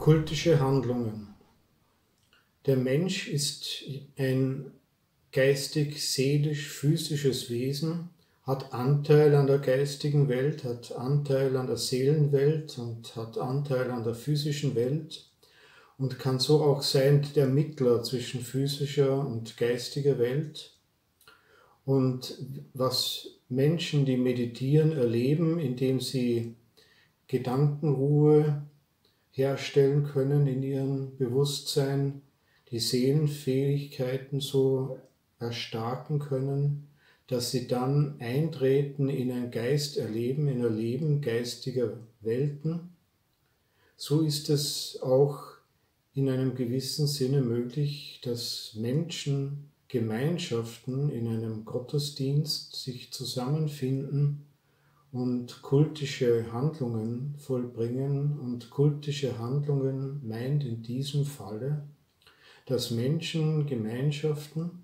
Kultische Handlungen. Der Mensch ist ein geistig-seelisch-physisches Wesen, hat Anteil an der geistigen Welt, hat Anteil an der Seelenwelt und hat Anteil an der physischen Welt und kann so auch sein der Mittler zwischen physischer und geistiger Welt. Und was Menschen, die meditieren, erleben, indem sie Gedankenruhe herstellen können in ihrem Bewusstsein, die Seelenfähigkeiten so erstarken können, dass sie dann eintreten in ein Geisterleben, in ein Erleben geistiger Welten. So ist es auch in einem gewissen Sinne möglich, dass Menschen, Gemeinschaften in einem Gottesdienst sich zusammenfinden und kultische Handlungen vollbringen. Und kultische Handlungen meint in diesem Falle, dass Menschen, Gemeinschaften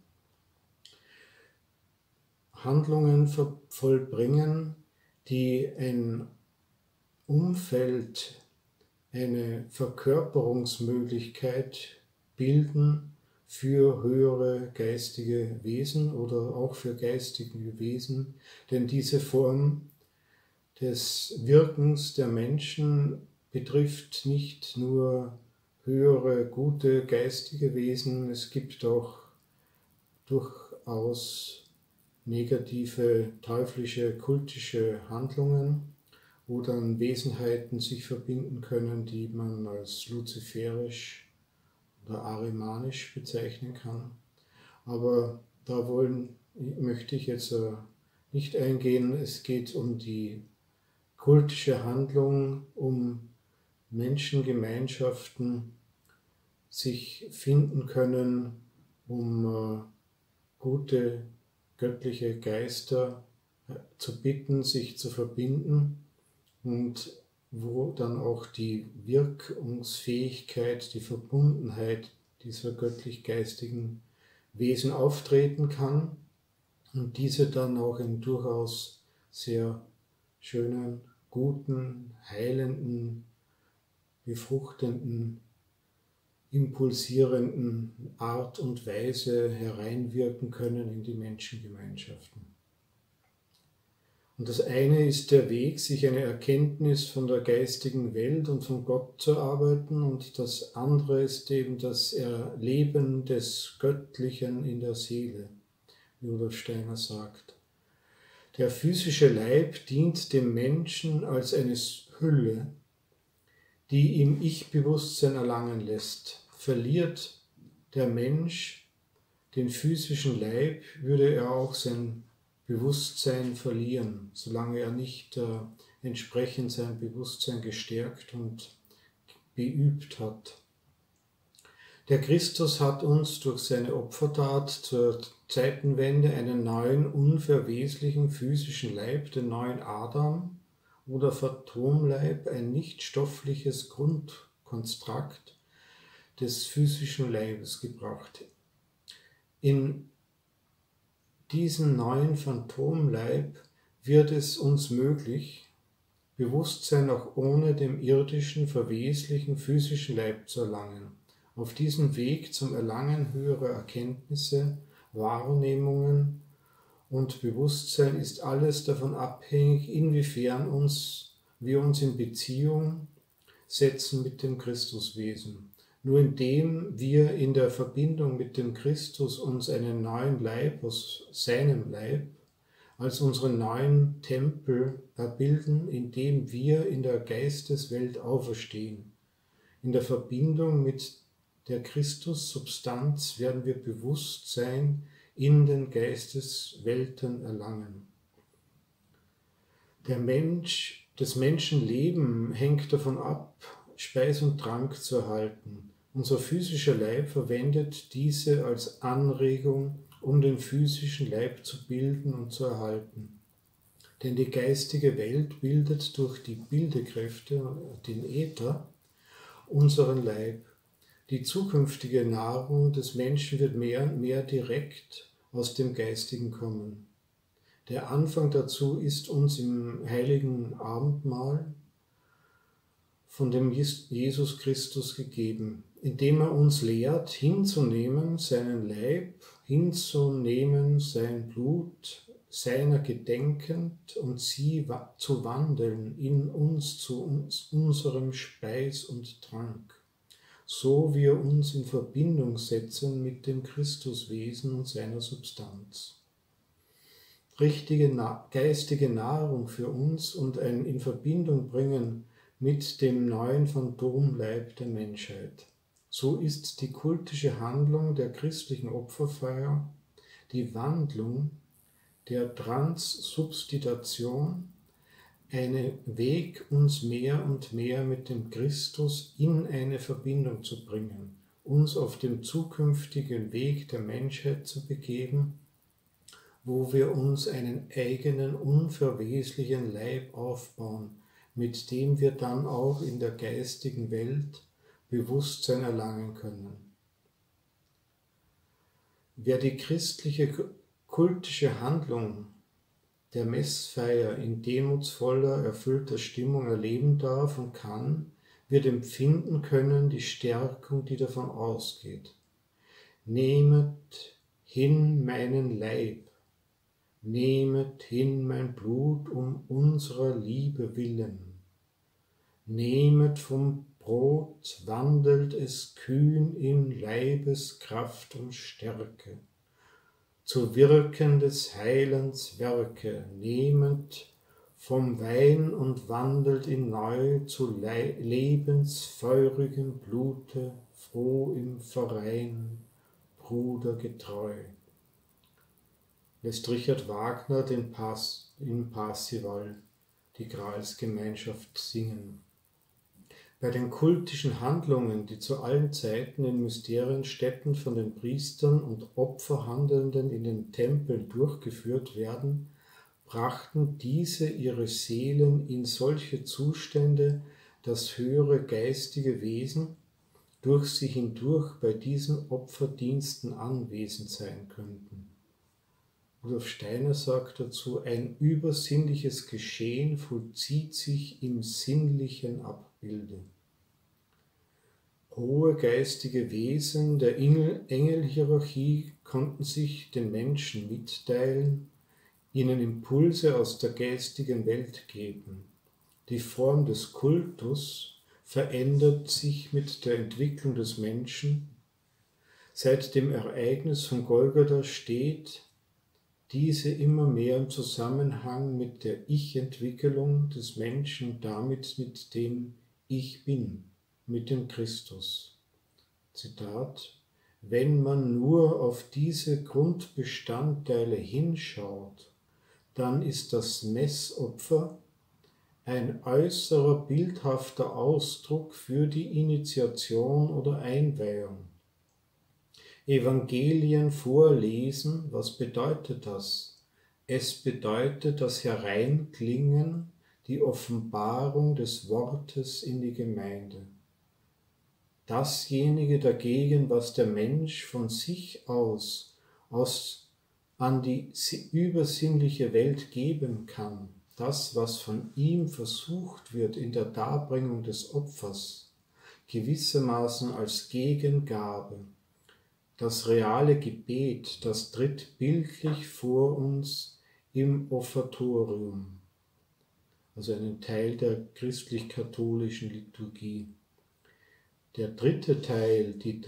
Handlungen vollbringen, die ein Umfeld, eine Verkörperungsmöglichkeit bilden für höhere geistige Wesen oder auch für geistige Wesen, denn diese Form des Wirkens der Menschen betrifft nicht nur höhere, gute geistige Wesen, es gibt auch durchaus negative, teuflische, kultische Handlungen, wo dann Wesenheiten sich verbinden können, die man als luziferisch oder arimanisch bezeichnen kann. Aber da möchte ich jetzt nicht eingehen. Es geht um die kultische Handlung, um Menschengemeinschaften sich finden können, um gute göttliche Geister zu bitten, sich zu verbinden und wo dann auch die Wirkungsfähigkeit, die Verbundenheit dieser göttlich-geistigen Wesen auftreten kann und diese dann auch in durchaus sehr schönen, guten, heilenden, befruchtenden, impulsierenden Art und Weise hereinwirken können in die Menschengemeinschaften. Und das eine ist der Weg, sich eine Erkenntnis von der geistigen Welt und von Gott zu erarbeiten, und das andere ist eben das Erleben des Göttlichen in der Seele, wie Rudolf Steiner sagt. Der physische Leib dient dem Menschen als eine Hülle, die ihm Ich-Bewusstsein erlangen lässt. Verliert der Mensch den physischen Leib, würde er auch sein Bewusstsein verlieren, solange er nicht entsprechend sein Bewusstsein gestärkt und beübt hat. Der Christus hat uns durch seine Opfertat zur Zeitenwende einen neuen, unverweslichen physischen Leib, den neuen Adam oder Phantomleib, ein nicht-stoffliches Grundkonstrukt des physischen Leibes gebracht. In diesen neuen Phantomleib wird es uns möglich, Bewusstsein auch ohne dem irdischen, verweslichen physischen Leib zu erlangen. Auf diesem Weg zum Erlangen höherer Erkenntnisse, Wahrnehmungen und Bewusstsein ist alles davon abhängig, inwiefern wir uns in Beziehung setzen mit dem Christuswesen. Nur indem wir in der Verbindung mit dem Christus uns einen neuen Leib aus seinem Leib als unseren neuen Tempel erbilden, indem wir in der Geisteswelt auferstehen. In der Verbindung mit der Christussubstanz werden wir Bewusstsein in den Geisteswelten erlangen. Das Menschenleben hängt davon ab, Speis und Trank zu erhalten. Unser physischer Leib verwendet diese als Anregung, um den physischen Leib zu bilden und zu erhalten. Denn die geistige Welt bildet durch die Bildekräfte, den Äther, unseren Leib. Die zukünftige Nahrung des Menschen wird mehr und mehr direkt aus dem Geistigen kommen. Der Anfang dazu ist uns im heiligen Abendmahl von dem Jesus Christus gegeben, indem er uns lehrt, hinzunehmen seinen Leib, hinzunehmen sein Blut, seiner gedenkend und sie zu wandeln in uns zu unserem Speis und Trank, so wir uns in Verbindung setzen mit dem Christuswesen und seiner Substanz. Richtige geistige Nahrung für uns und ein in Verbindung bringen mit dem neuen Phantomleib der Menschheit. So ist die kultische Handlung der christlichen Opferfeier die Wandlung der Transsubstitution, ein Weg, uns mehr und mehr mit dem Christus in eine Verbindung zu bringen, uns auf dem zukünftigen Weg der Menschheit zu begeben, wo wir uns einen eigenen, unverweslichen Leib aufbauen, mit dem wir dann auch in der geistigen Welt Bewusstsein erlangen können. Wer die christliche kultische Handlung der Messfeier in demutsvoller, erfüllter Stimmung erleben darf und kann, wird empfinden können die Stärkung, die davon ausgeht. Nehmet hin meinen Leib, nehmet hin mein Blut um unserer Liebe willen. Nehmet vom Brot, wandelt es kühn in Leibeskraft und Stärke. Zu Wirken des Heilens Werke, nehmet vom Wein und wandelt ihn neu zu lebensfeurigem Blute, froh im Verein, Bruder getreu. Lässt Richard Wagner in Parsival die Gralsgemeinschaft singen. Bei den kultischen Handlungen, die zu allen Zeiten in Mysterienstätten von den Priestern und Opferhandelnden in den Tempeln durchgeführt werden, brachten diese ihre Seelen in solche Zustände, dass höhere geistige Wesen durch sie hindurch bei diesen Opferdiensten anwesend sein könnten. Rudolf Steiner sagt dazu, ein übersinnliches Geschehen vollzieht sich im sinnlichen Abbilde. Hohe geistige Wesen der Engelhierarchie konnten sich den Menschen mitteilen, ihnen Impulse aus der geistigen Welt geben. Die Form des Kultus verändert sich mit der Entwicklung des Menschen. Seit dem Ereignis von Golgatha steht diese immer mehr im Zusammenhang mit der Ich-Entwicklung des Menschen und damit mit dem Ich Bin, mit dem Christus. Zitat: Wenn man nur auf diese Grundbestandteile hinschaut, dann ist das Messopfer ein äußerer bildhafter Ausdruck für die Initiation oder Einweihung. Evangelien vorlesen, was bedeutet das? Es bedeutet das Hereinklingen, die Offenbarung des Wortes in die Gemeinde. Dasjenige dagegen, was der Mensch von sich aus an die übersinnliche Welt geben kann, das, was von ihm versucht wird in der Darbringung des Opfers, gewissermaßen als Gegengabe, das reale Gebet, das tritt bildlich vor uns im Offertorium, also einen Teil der christlich-katholischen Liturgie. Der dritte Teil, die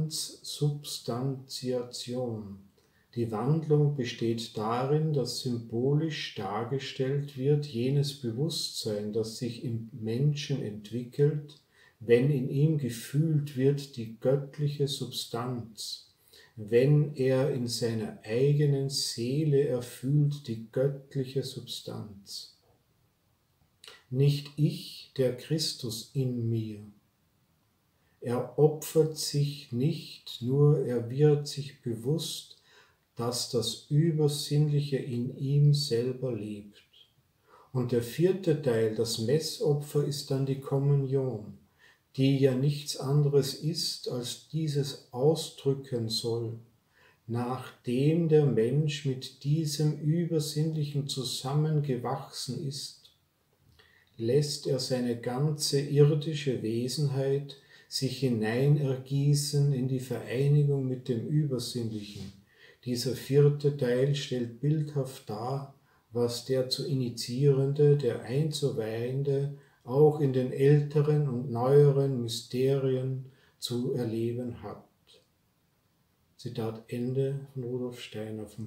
Transsubstantiation. Die Wandlung besteht darin, dass symbolisch dargestellt wird jenes Bewusstsein, das sich im Menschen entwickelt, wenn in ihm gefühlt wird die göttliche Substanz, wenn er in seiner eigenen Seele erfühlt die göttliche Substanz. Nicht ich, der Christus in mir. Er opfert sich nicht, nur er wird sich bewusst, dass das Übersinnliche in ihm selber lebt. Und der vierte Teil, das Messopfer, ist dann die Kommunion, die ja nichts anderes ist, als dieses ausdrücken soll, nachdem der Mensch mit diesem Übersinnlichen zusammengewachsen ist. lässt er seine ganze irdische Wesenheit sich hineinergießen in die Vereinigung mit dem Übersinnlichen. Dieser vierte Teil stellt bildhaft dar, was der zu Initiierende, der Einzuweihende, auch in den älteren und neueren Mysterien zu erleben hat. Zitat Ende von Rudolf Steiner vom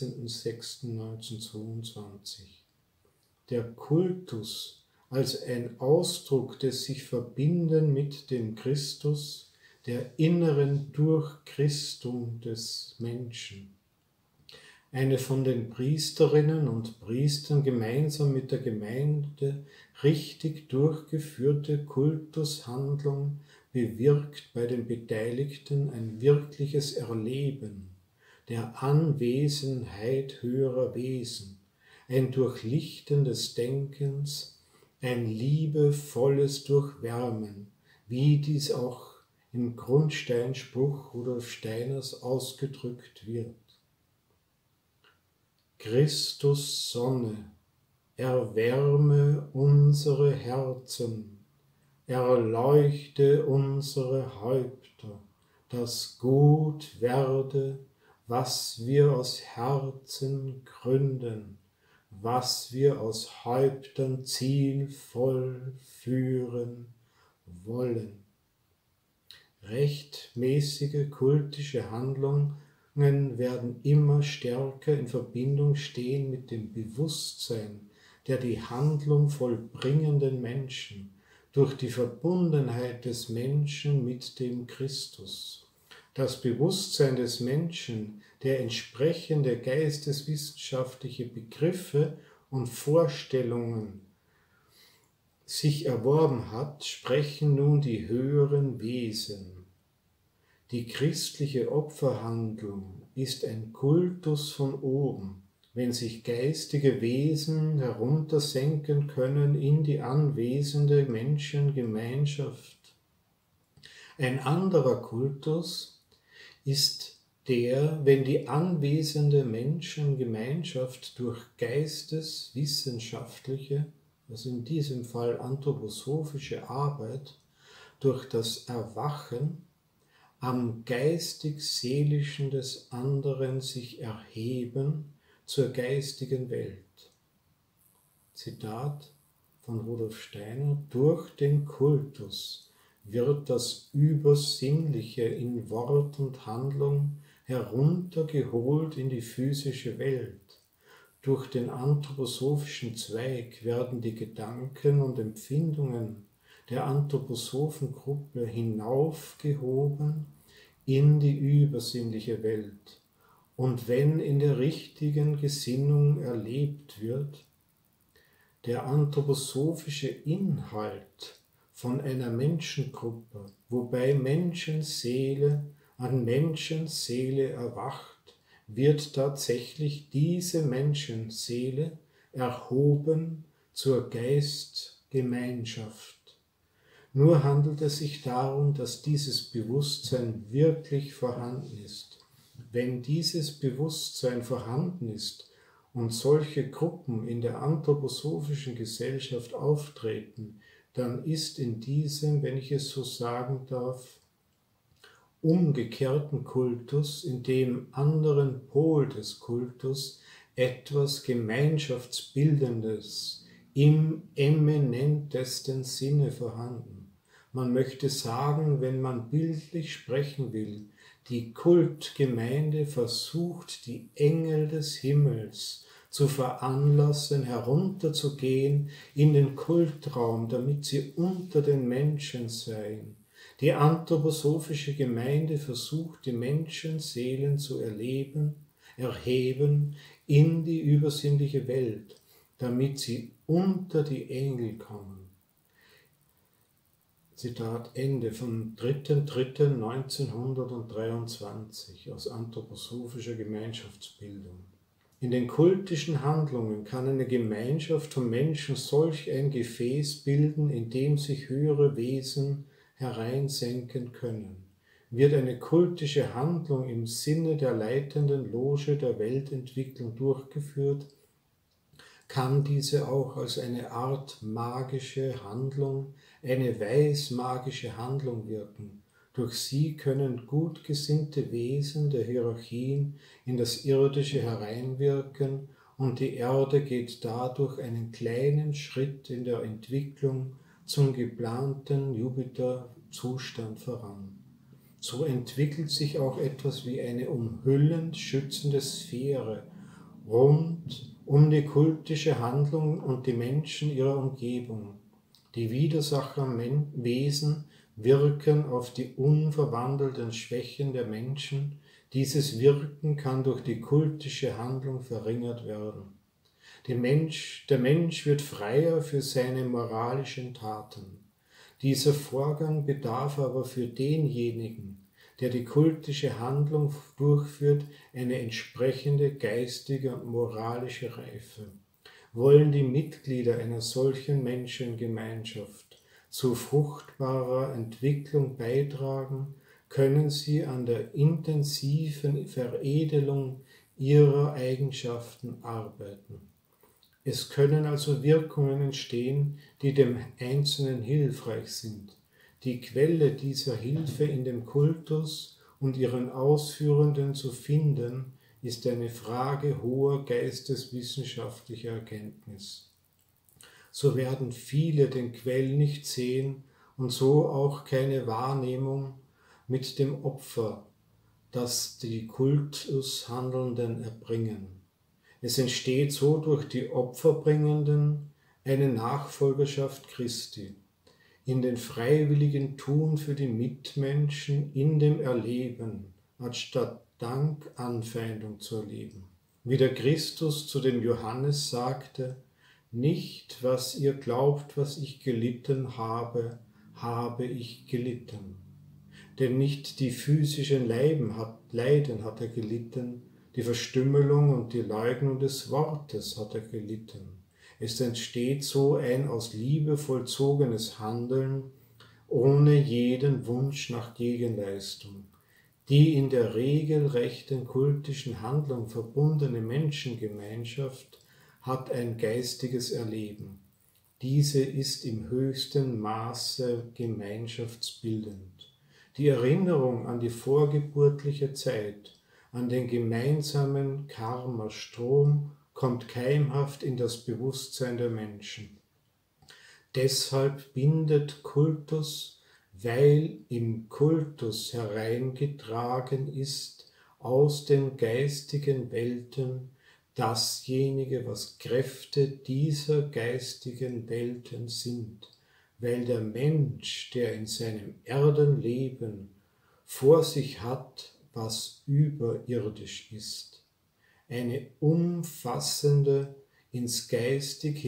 14.06.1922. Der Kultus als ein Ausdruck des sich Verbinden mit dem Christus, der inneren Durchchristung des Menschen. Eine von den Priesterinnen und Priestern gemeinsam mit der Gemeinde richtig durchgeführte Kultushandlung bewirkt bei den Beteiligten ein wirkliches Erleben der Anwesenheit höherer Wesen, ein Durchlichten des Denkens, ein liebevolles Durchwärmen, wie dies auch im Grundsteinspruch Rudolf Steiners ausgedrückt wird. Christus Sonne, erwärme unsere Herzen, erleuchte unsere Häupter, dass gut werde, was wir aus Herzen gründen, was wir aus Häuptern zielvoll führen wollen. Rechtmäßige kultische Handlungen werden immer stärker in Verbindung stehen mit dem Bewusstsein der die Handlung vollbringenden Menschen durch die Verbundenheit des Menschen mit dem Christus. Das Bewusstsein des Menschen, der entsprechende geisteswissenschaftliche Begriffe und Vorstellungen sich erworben hat, sprechen nun die höheren Wesen. Die christliche Opferhandlung ist ein Kultus von oben, wenn sich geistige Wesen heruntersenken können in die anwesende Menschengemeinschaft. Ein anderer Kultus ist der, wenn die anwesende Menschengemeinschaft durch geisteswissenschaftliche, also in diesem Fall anthroposophische Arbeit, durch das Erwachen am geistig-seelischen des anderen sich erheben zur geistigen Welt. Zitat von Rudolf Steiner: Durch den Kultus wird das Übersinnliche in Wort und Handlung heruntergeholt in die physische Welt. Durch den anthroposophischen Zweig werden die Gedanken und Empfindungen der Anthroposophengruppe hinaufgehoben in die übersinnliche Welt. Und wenn in der richtigen Gesinnung erlebt wird, der anthroposophische Inhalt von einer Menschengruppe, wobei Menschenseele an Menschenseele erwacht, wird tatsächlich diese Menschenseele erhoben zur Geistgemeinschaft. Nur handelt es sich darum, dass dieses Bewusstsein wirklich vorhanden ist. Wenn dieses Bewusstsein vorhanden ist und solche Gruppen in der anthroposophischen Gesellschaft auftreten, dann ist in diesem, wenn ich es so sagen darf, umgekehrten Kultus, in dem anderen Pol des Kultus, etwas Gemeinschaftsbildendes im eminentesten Sinne vorhanden. Man möchte sagen, wenn man bildlich sprechen will, die Kultgemeinde versucht, die Engel des Himmels zu veranlassen, herunterzugehen in den Kultraum, damit sie unter den Menschen seien. Die anthroposophische Gemeinde versucht, die Menschenseelen zu erheben in die übersinnliche Welt, damit sie unter die Engel kommen. Zitat Ende vom 3.3.1923 aus anthroposophischer Gemeinschaftsbildung. In den kultischen Handlungen kann eine Gemeinschaft von Menschen solch ein Gefäß bilden, in dem sich höhere Wesen hereinsenken können. Wird eine kultische Handlung im Sinne der leitenden Loge der Weltentwicklung durchgeführt, kann diese auch als eine Art magische Handlung, eine weismagische Handlung wirken. Durch sie können gut gesinnte Wesen der Hierarchien in das Irdische hereinwirken und die Erde geht dadurch einen kleinen Schritt in der Entwicklung zum geplanten Jupiter-Zustand voran. So entwickelt sich auch etwas wie eine umhüllend schützende Sphäre rund um die kultische Handlung und die Menschen ihrer Umgebung. Die Widersacherwesen wirken auf die unverwandelten Schwächen der Menschen. Dieses Wirken kann durch die kultische Handlung verringert werden. Der Mensch wird freier für seine moralischen Taten. Dieser Vorgang bedarf aber für denjenigen, der die kultische Handlung durchführt, eine entsprechende geistige und moralische Reife. Wollen die Mitglieder einer solchen Menschengemeinschaft zu fruchtbarer Entwicklung beitragen, können sie an der intensiven Veredelung ihrer Eigenschaften arbeiten. Es können also Wirkungen entstehen, die dem Einzelnen hilfreich sind. Die Quelle dieser Hilfe in dem Kultus und ihren Ausführenden zu finden, ist eine Frage hoher geisteswissenschaftlicher Erkenntnis. So werden viele den Quell nicht sehen und so auch keine Wahrnehmung mit dem Opfer, das die Kultushandelnden erbringen. Es entsteht so durch die Opferbringenden eine Nachfolgerschaft Christi, in den freiwilligen Tun für die Mitmenschen, in dem Erleben, anstatt Dank Anfeindung zu erleben. Wie der Christus zu dem Johannes sagte, nicht was ihr glaubt, was ich gelitten habe, habe ich gelitten. Denn nicht die physischen Leiden hat er gelitten, die Verstümmelung und die Leugnung des Wortes hat er gelitten. Es entsteht so ein aus Liebe vollzogenes Handeln, ohne jeden Wunsch nach Gegenleistung. Die in der regelrechten kultischen Handlung verbundene Menschengemeinschaft hat ein geistiges Erleben. Diese ist im höchsten Maße gemeinschaftsbildend. Die Erinnerung an die vorgeburtliche Zeit, an den gemeinsamen Karma-Strom kommt keimhaft in das Bewusstsein der Menschen. Deshalb bindet Kultus, weil im Kultus hereingetragen ist aus den geistigen Welten dasjenige, was Kräfte dieser geistigen Welten sind, weil der Mensch, der in seinem Erdenleben vor sich hat, was überirdisch ist, eine umfassende, ins Geistig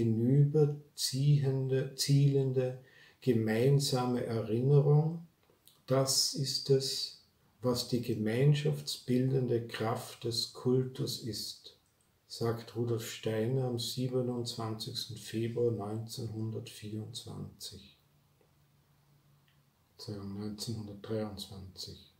zielende gemeinsame Erinnerung, das ist es, was die gemeinschaftsbildende Kraft des Kultus ist, sagt Rudolf Steiner am 27. Februar 1923. 1923.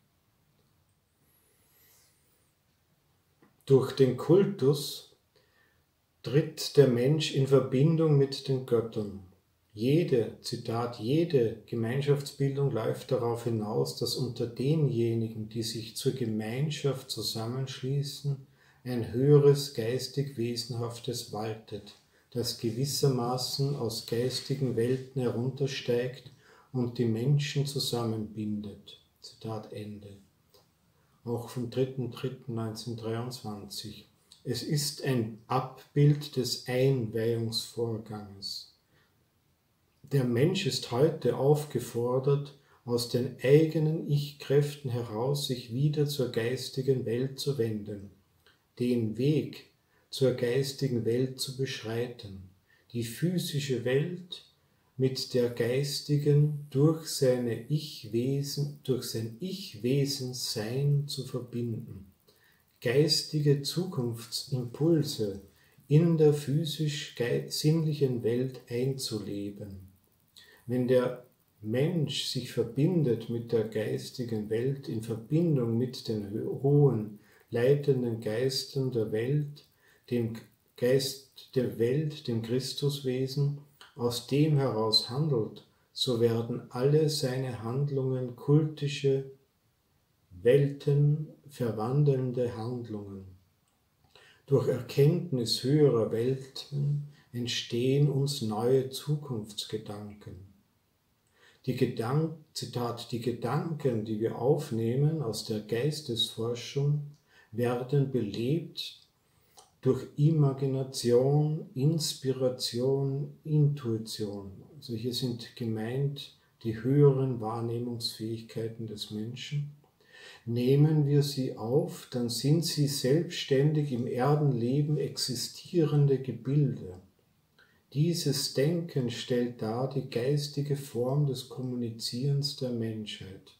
Durch den Kultus tritt der Mensch in Verbindung mit den Göttern. Jede Gemeinschaftsbildung läuft darauf hinaus, dass unter denjenigen, die sich zur Gemeinschaft zusammenschließen, ein höheres geistig Wesenhaftes waltet, das gewissermaßen aus geistigen Welten heruntersteigt und die Menschen zusammenbindet. Zitat Ende. Auch vom 3.3.1923. Es ist ein Abbild des Einweihungsvorganges. Der Mensch ist heute aufgefordert, aus den eigenen Ich-Kräften heraus sich wieder zur geistigen Welt zu wenden, den Weg zur geistigen Welt zu beschreiten, die physische Welt mit der geistigen durch sein Ich-Wesen-Sein zu verbinden, geistige Zukunftsimpulse in der physisch-sinnlichen Welt einzuleben. Wenn der Mensch sich verbindet mit der geistigen Welt in Verbindung mit den hohen, leitenden Geistern der Welt, dem Geist der Welt, dem Christuswesen, aus dem heraus handelt, so werden alle seine Handlungen kultische, weltenverwandelnde Handlungen. Durch Erkenntnis höherer Welten entstehen uns neue Zukunftsgedanken. Zitat, die Gedanken, die wir aufnehmen aus der Geistesforschung, werden belebt durch Imagination, Inspiration, Intuition. Also hier sind gemeint die höheren Wahrnehmungsfähigkeiten des Menschen. Nehmen wir sie auf, dann sind sie selbstständig im Erdenleben existierende Gebilde. Dieses Denken stellt dar die geistige Form des Kommunizierens der Menschheit.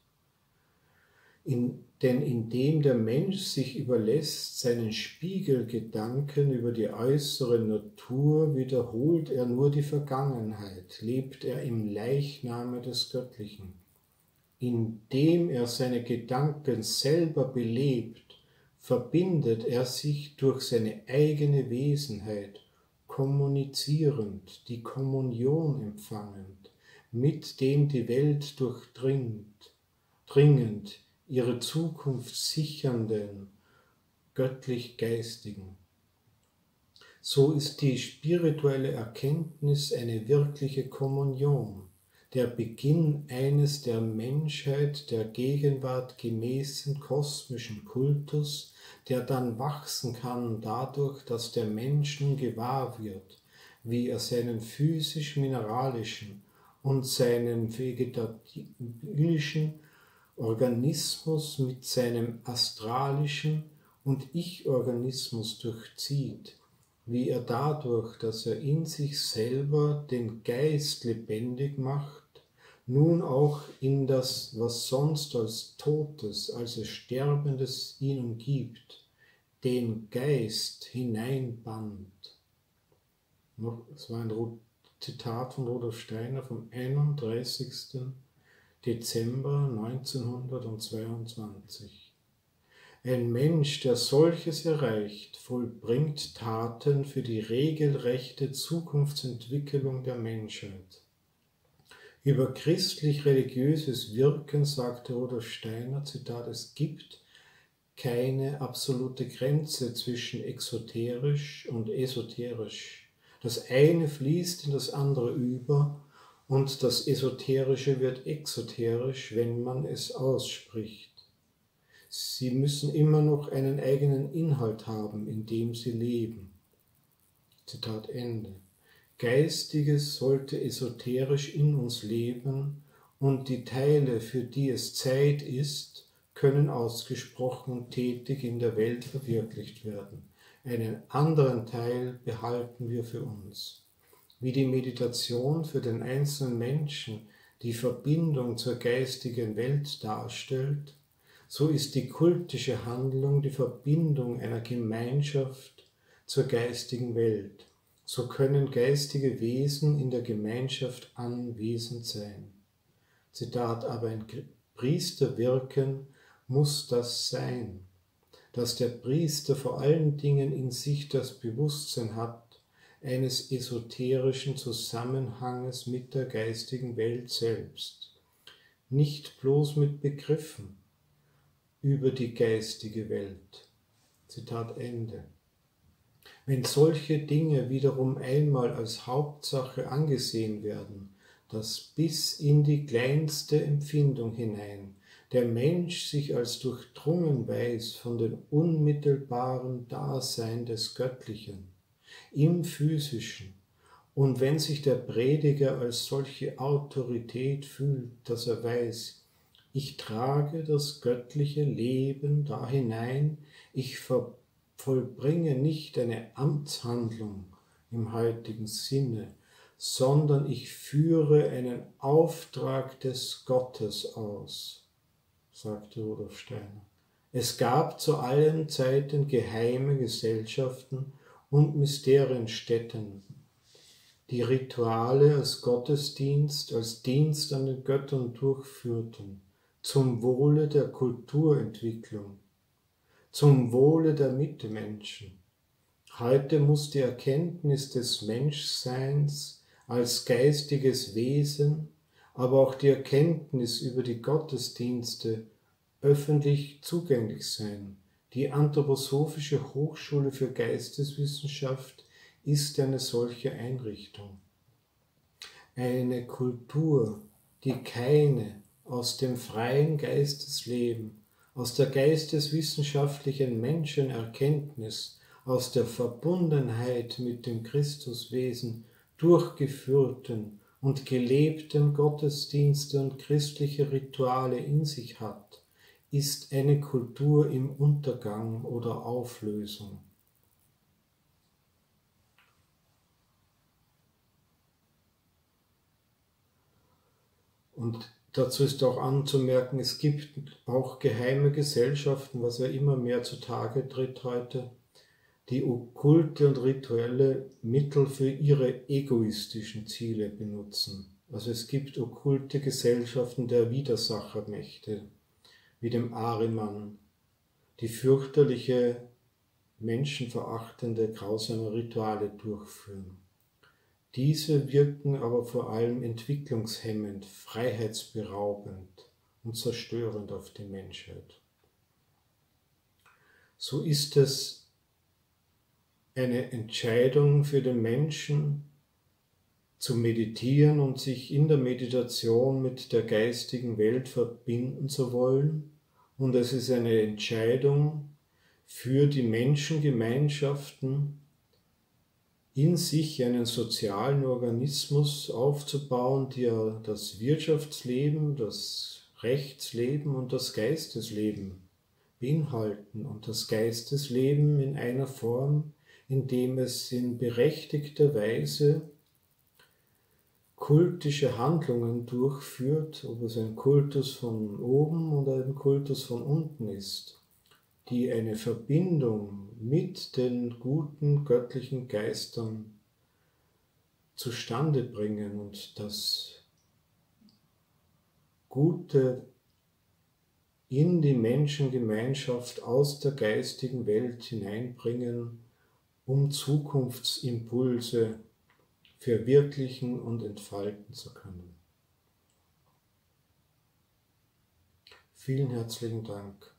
Denn indem der Mensch sich überlässt, seinen Spiegelgedanken über die äußere Natur, wiederholt er nur die Vergangenheit, lebt er im Leichname des Göttlichen. Indem er seine Gedanken selber belebt, verbindet er sich durch seine eigene Wesenheit, kommunizierend, die Kommunion empfangend, mit dem die Welt dringend, ihre Zukunft sichernden, göttlich-geistigen. So ist die spirituelle Erkenntnis eine wirkliche Kommunion, der Beginn eines der Menschheit der Gegenwart gemäßen kosmischen Kultus, der dann wachsen kann dadurch, dass der Mensch nun gewahr wird, wie er seinen physisch-mineralischen und seinen vegetabilischen Organismus mit seinem astralischen und Ich-Organismus durchzieht, wie er dadurch, dass er in sich selber den Geist lebendig macht, nun auch in das, was sonst als Totes, also Sterbendes ihn umgibt, den Geist hineinbannt. Das war ein Zitat von Rudolf Steiner vom 31. Dezember 1922. Ein Mensch, der solches erreicht, vollbringt Taten für die regelrechte Zukunftsentwicklung der Menschheit. Über christlich-religiöses Wirken sagte Rudolf Steiner, Zitat, es gibt keine absolute Grenze zwischen exoterisch und esoterisch. Das eine fließt in das andere über und das Esoterische wird exoterisch, wenn man es ausspricht. Sie müssen immer noch einen eigenen Inhalt haben, in dem sie leben. Zitat Ende. Geistiges sollte esoterisch in uns leben und die Teile, für die es Zeit ist, können ausgesprochen und tätig in der Welt verwirklicht werden. Einen anderen Teil behalten wir für uns. Wie die Meditation für den einzelnen Menschen die Verbindung zur geistigen Welt darstellt, so ist die kultische Handlung die Verbindung einer Gemeinschaft zur geistigen Welt. So können geistige Wesen in der Gemeinschaft anwesend sein. Zitat, aber ein Priesterwirken muss das sein, dass der Priester vor allen Dingen in sich das Bewusstsein hat, eines esoterischen Zusammenhanges mit der geistigen Welt selbst, nicht bloß mit Begriffen über die geistige Welt. Zitat Ende. Wenn solche Dinge wiederum einmal als Hauptsache angesehen werden, dass bis in die kleinste Empfindung hinein der Mensch sich als durchdrungen weiß von dem unmittelbaren Dasein des Göttlichen, im Physischen, und wenn sich der Prediger als solche Autorität fühlt, dass er weiß, ich trage das göttliche Leben da hinein, ich vollbringe nicht eine Amtshandlung im heutigen Sinne, sondern ich führe einen Auftrag des Gottes aus, sagte Rudolf Steiner. Es gab zu allen Zeiten geheime Gesellschaften und Mysterienstätten, die Rituale als Gottesdienst, als Dienst an den Göttern durchführten, zum Wohle der Kulturentwicklung, zum Wohle der Mitmenschen. Heute muss die Erkenntnis des Menschseins als geistiges Wesen, aber auch die Erkenntnis über die Gottesdienste öffentlich zugänglich sein. Die Anthroposophische Hochschule für Geisteswissenschaft ist eine solche Einrichtung. Eine Kultur, die keine aus dem freien Geistesleben, aus der geisteswissenschaftlichen Menschenerkenntnis, aus der Verbundenheit mit dem Christuswesen durchgeführten und gelebten Gottesdienste und christliche Rituale in sich hat, ist eine Kultur im Untergang oder Auflösung. Und dazu ist auch anzumerken, es gibt auch geheime Gesellschaften, was ja immer mehr zutage tritt heute, die okkulte und rituelle Mittel für ihre egoistischen Ziele benutzen. Also es gibt okkulte Gesellschaften der Widersachermächte, wie dem Ahriman, die fürchterliche, menschenverachtende, grausame Rituale durchführen. Diese wirken aber vor allem entwicklungshemmend, freiheitsberaubend und zerstörend auf die Menschheit. So ist es eine Entscheidung für den Menschen, zu meditieren und sich in der Meditation mit der geistigen Welt verbinden zu wollen. Und es ist eine Entscheidung für die Menschengemeinschaften, in sich einen sozialen Organismus aufzubauen, der das Wirtschaftsleben, das Rechtsleben und das Geistesleben beinhalten. Und das Geistesleben in einer Form, in dem es in berechtigter Weise kultische Handlungen durchführt, ob es ein Kultus von oben oder ein Kultus von unten ist, die eine Verbindung mit den guten göttlichen Geistern zustande bringen und das Gute in die Menschengemeinschaft aus der geistigen Welt hineinbringen, um Zukunftsimpulse verwirklichen und entfalten zu können. Vielen herzlichen Dank.